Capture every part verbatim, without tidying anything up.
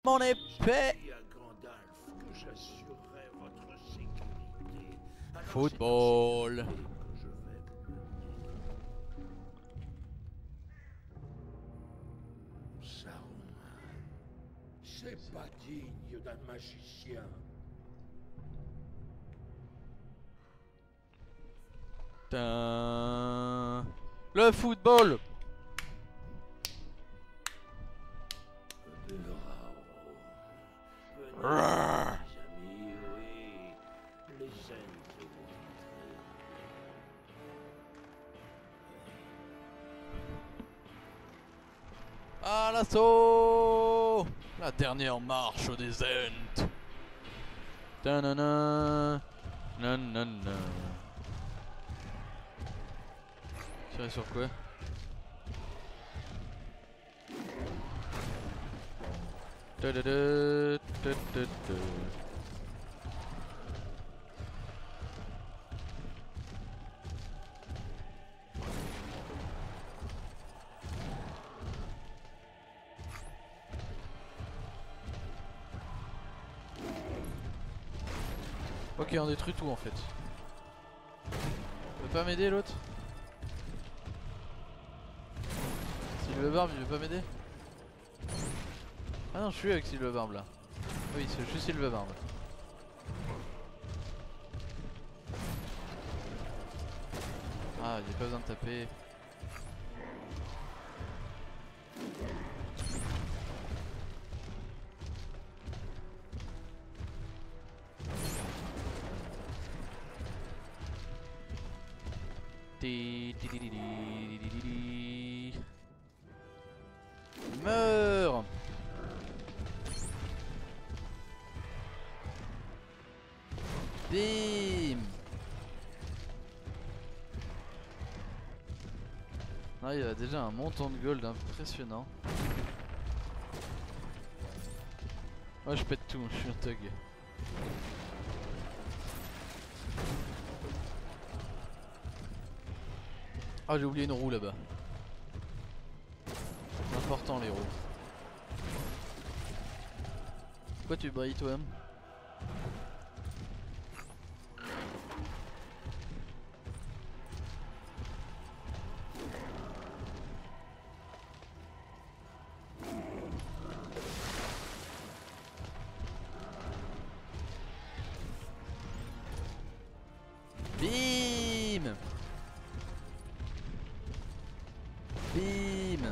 mon épée. Dis à Gandalf que j'assurerai votre sécurité. Alors c'est Football. en sécurité que je vais vous mener. Saruman, c'est pas digne d'un magicien. Tin. Le football. Venez, Rrrr. mes amis, oui. Les elfes vous guideront. À l'assaut. La dernière marche au désert. Tanana. Nanana. Tirer sur quoi? Ta-da-da, ta-da-da. Ok, on détruit tout en fait. Tu veux pas m'aider l'autre? Sylvebarbe il veut pas m'aider? Ah non, je suis avec Sylvebarbe là. Oui, je suis Sylvebarbe. Ah, il n'y a pas besoin de taper. Di, di, di, di, di, di, di, di. Meurs. Bim. Ah, il a déjà un montant de gold impressionnant. Moi je pète tout, je suis un thug. Ah, j'ai oublié une roue là-bas. C'est important les roues. Pourquoi tu brilles toi? Bim. Bim.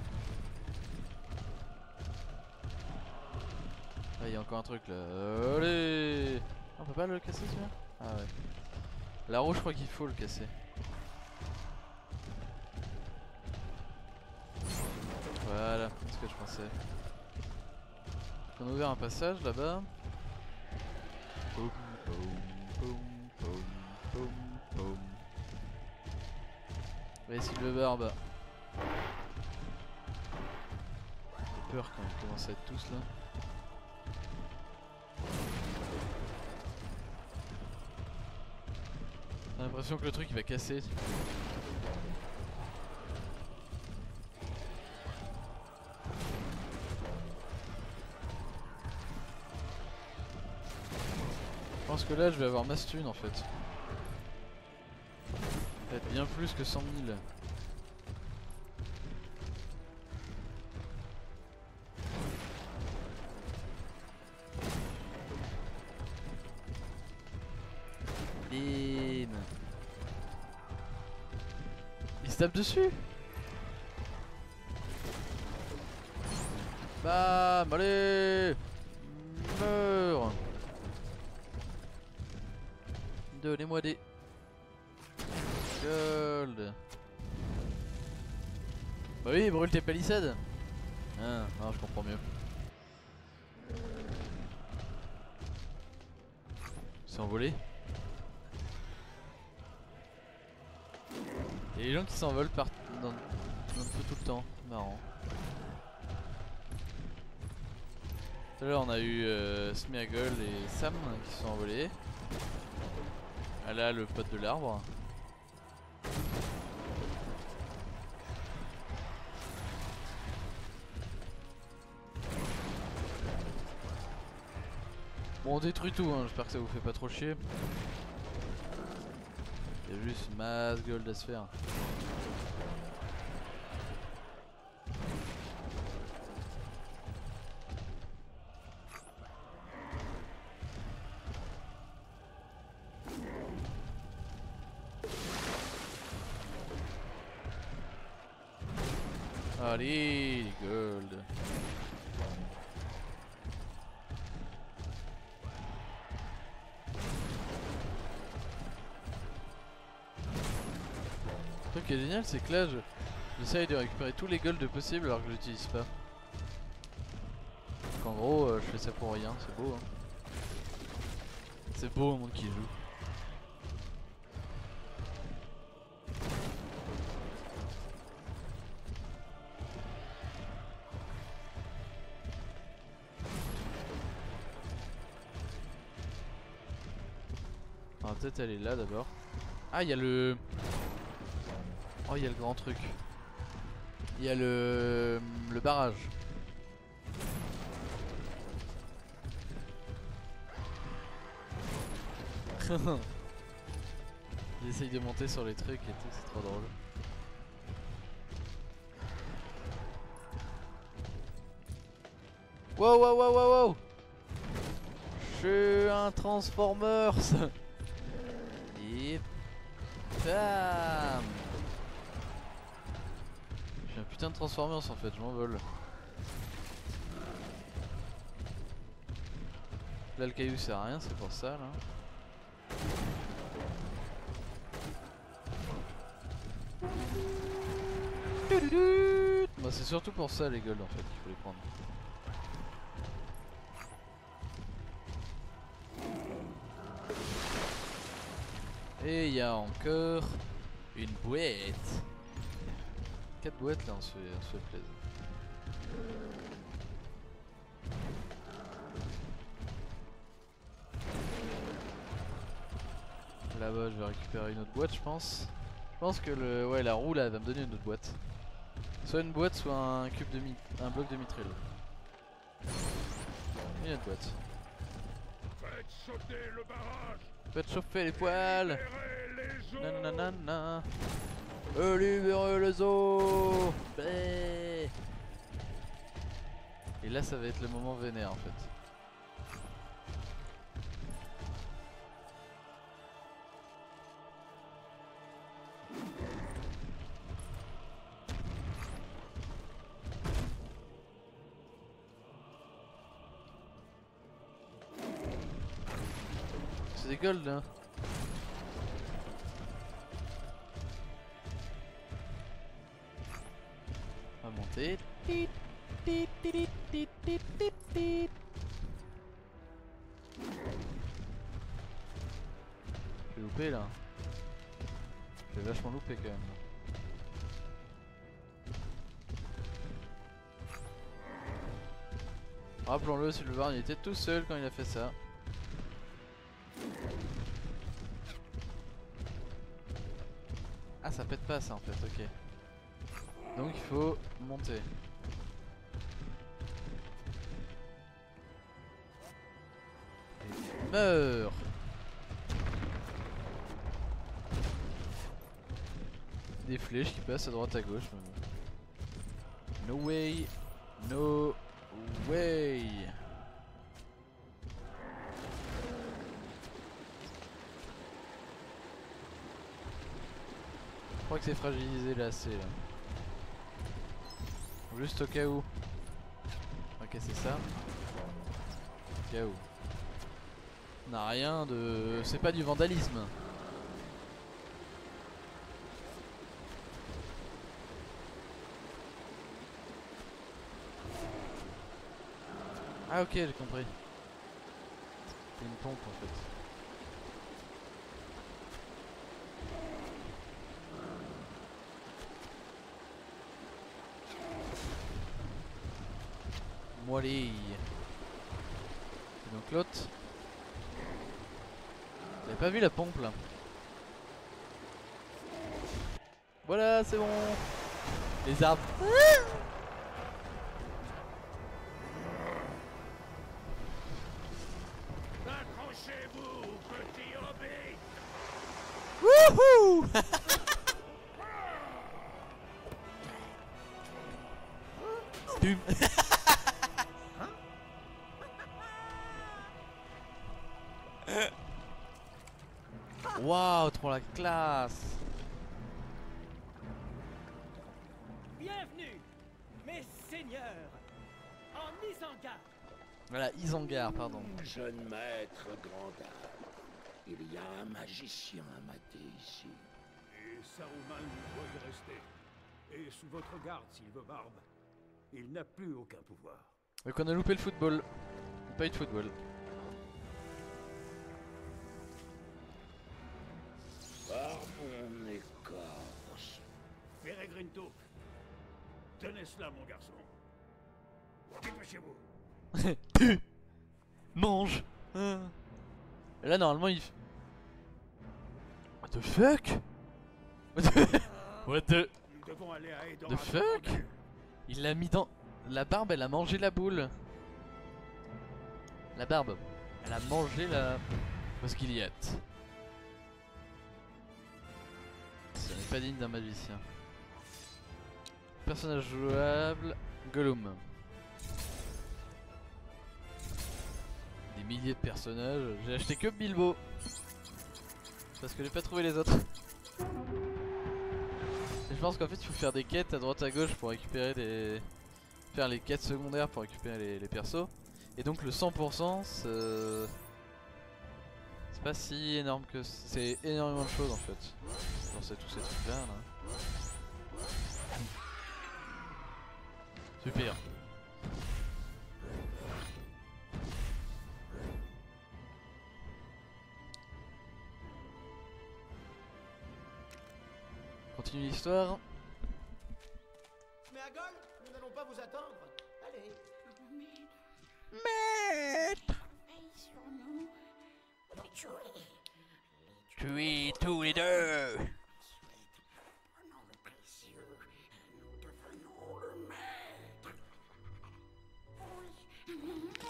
Ah, il y a encore un truc là. Allez. On peut pas le casser celui-là? Ah ouais. La roue je crois qu'il faut le casser. Voilà, c'est ce que je pensais. On a ouvert un passage là-bas. Boum, boum, boum, boum, boum, boum. Ouais, Sylvebarbe. J'ai peur quand ils commencent à être tous là. J'ai l'impression que le truc il va casser. Je pense que là je vais avoir masse thune en fait. Peut-être bien plus que cent mille. Bim. Il se tape dessus. Bam, allez. Meurs. Donnez-moi des gold. Bah oui, brûle tes palissades. Ah, non, je comprends mieux. C'est envolé. Il y a des gens qui s'envolent par dans, dans tout, tout le temps, marrant. Tout à l'heure on a eu euh, Smeagol et Sam qui se sont envolés. Ah là le pote de l'arbre. Bon, on détruit tout, hein. J'espère que ça vous fait pas trop chier. Il y a juste masse gold à se faire. Allez, les gold. Le truc qui est génial, c'est que là, je j'essaye de récupérer tous les golds possibles alors que je l'utilise pas. Donc en gros, euh, je fais ça pour rien, c'est beau. Hein. C'est beau le monde qui joue. On va peut-être aller là d'abord. Ah, il y a le... Oh, il y a le grand truc. Il y a le... le barrage. J'essaye de monter sur les trucs et tout, c'est trop drôle. Wow, wow, wow, wow, wow. Je suis un Transformers. Et bam. Je suis un putain de Transformers en fait, je m'envole. Là le caillou sert à rien, c'est pour ça là. Bah, c'est surtout pour ça les golds en fait qu'il faut les prendre. Et il y a encore une boîte. quatre boîtes là, on se fait, on se fait plaisir. Là-bas je vais récupérer une autre boîte je pense. Je pense que le, ouais, la roue là va me donner une autre boîte. Soit une boîte, soit un cube de mi un bloc de mitril. Une autre boîte. Faites sauter le barrage. Faites chauffer les poils. Les Nanana. Libérez les os. Bé. Et là ça va être le moment vénère en fait. C'est des golds hein. On va monter. Tit, tit, tit, tit, tit, tit, tit. J'ai loupé là. J'ai vachement loupé quand même. Rappelons-le, Sylvain il était tout seul quand il a fait ça. Ah ça pète pas ça en fait, ok. Donc il faut monter. Et meurs. Des flèches qui passent à droite à gauche. No way. No way. Je crois que c'est fragilisé là, c'est là. Juste au cas où. Ok c'est ça. Au cas où. On n'a rien de... C'est pas du vandalisme. Ah ok j'ai compris. C'est une pompe en fait. Molly. Et donc l'autre. J'avais pas vu la pompe là. Voilà c'est bon. Les arbres. Wouhou. Boum. Waouh, trop la classe. Bienvenue, mes seigneurs, en Isengard. Voilà, Isengard, pardon. Jeune maître grand dame, il y a un magicien à mater ici. Et Saruman doit y rester. Et sous votre garde, Silvebarbe. Il n'a plus aucun pouvoir. Donc on a loupé le football. Pas eu de football. Par mon écorce. Peregrinto, tenez cela, mon garçon. Dépêchez-vous. Tu mange. Ah. Et là normalement il... What the fuck? What the... What the... Nous devons aller à Edoras. The fuck? Il l'a mis dans... La barbe, elle a mangé la boule. La barbe, elle a mangé la... Osgiliath. Ce n'est pas digne d'un magicien. Personnage jouable, Gollum. Des milliers de personnages, j'ai acheté que Bilbo. Parce que j'ai pas trouvé les autres. Et je pense qu'en fait il faut faire des quêtes à droite à gauche pour récupérer des... Faire les quêtes secondaires pour récupérer les, les persos. Et donc le cent pour cent c'est c'est pas si énorme que... C'est énormément de choses en fait. Dans ces, tous ces trucs là, là. Super. Continue l'histoire. Mais Agol, nous n'allons pas vous attendre. Allez. Maître, Veille sur nous. Les tuer. tuez tous les deux. Prenons le précieux. Nous devenons le maître. Oui.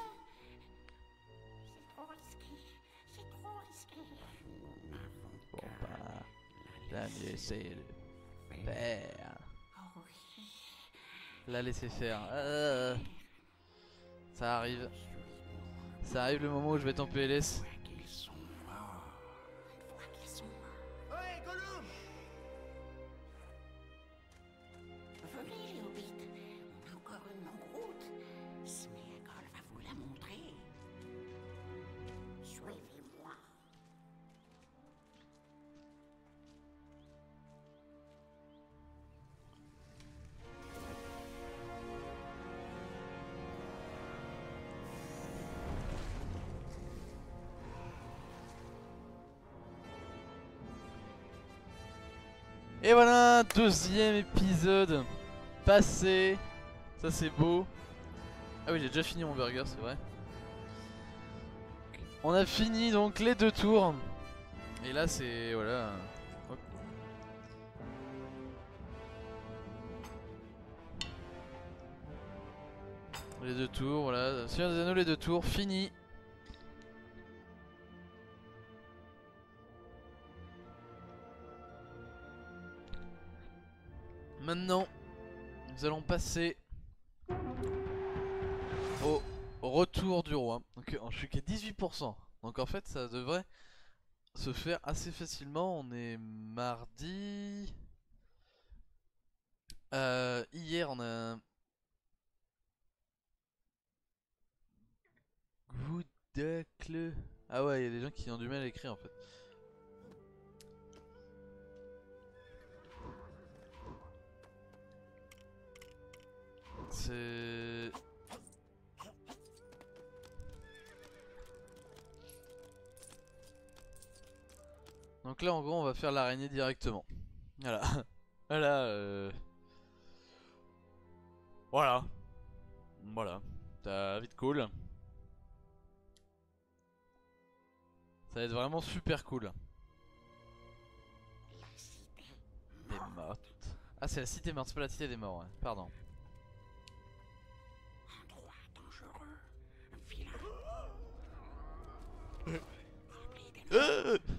C'est trop risqué. C'est trop risqué. Nous n'avons Bon qu'à bah, la la laisser laisser le faire. Oh oui. La laisser faire. Euh, ça arrive. Ça arrive le moment où je vais être en P L S. Une fois qu'ils sont morts. Une fois qu'ils sont morts. Ouais, Gollum. Venez, les hobbits. On a encore une longue route. Sméagol va vous la montrer. Suivez-moi. Et voilà, deuxième épisode passé. Ça c'est beau. Ah oui, j'ai déjà fini mon burger, c'est vrai. On a fini donc les deux tours. Et là c'est... voilà. Hop. Les deux tours, voilà. Seigneur des Anneaux, les deux tours, fini. Maintenant, nous allons passer au retour du roi. Donc je suis qu'à dix-huit pour cent. Donc en fait ça devrait se faire assez facilement. On est mardi. Euh, hier on a... Goudacle. Ah ouais, il y a des gens qui ont du mal à écrire en fait. C'est... Donc là en gros on va faire l'araignée directement. Voilà. Voilà. Euh... Voilà. Voilà. Ça va vite cool. Ça va être vraiment super cool. Des mortes. Ah c'est la cité morte, c'est pas la cité des morts, ouais. Pardon. Un droit dangereux. Un vilain. Rempli